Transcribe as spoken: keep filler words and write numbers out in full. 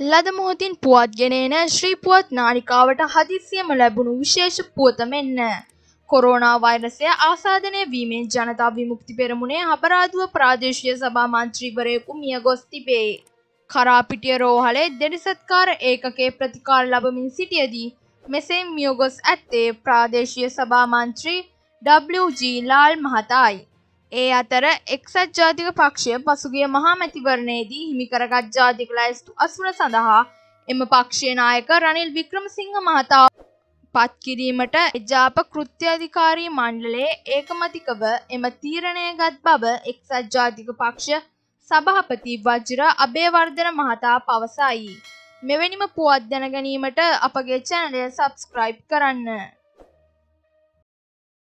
ලද මොහොතින් පුවත් ගෙන එන ශ්‍රී පුවත් නාලිකාවට හදිස්සියම ලැබුණු විශේෂ පුවත මෙන්න. කොරෝනා වෛරසය ආසාදනය වීමෙන් ජනතා විමුක්ති පෙරමුණේ අපරාධුව ප්‍රාදේශීය සභා මන්ත්‍රීවරයෙකු මිය ගොස් තිබේ. කරාපිටිය රෝහලේ දෙඩිසත්කාර ඒකකයේ ප්‍රතිකාර ලබමින් සිටියදී මෙසේ මිය ගොස් ඇත්තේ ප්‍රාදේශීය සභා මන්ත්‍රී ඩබ්ලිව්.ජී. ලාල් මහතායි. ඒ අතර එක්සත් ජාතික පක්ෂය පසුගිය මහා මැතිවරණයේදී හිමි කරගත් ජාතික ලැයිස්තු අසුර සඳහා එම පක්ෂයේ නායක රනිල් වික්‍රමසිංහ මහතා පත් කිරීමට එජාප කෘත්‍යාධිකාරී මණ්ඩලයේ ඒකමතිකව එම තීරණය ගත් බව එක්සත් ජාතික පක්ෂ සභාපති වජිර අබේවර්ධන මහතා පවසයි. මෙවැනිම පුවත් දැන ගැනීමට අපගේ channel එක subscribe කරන්න.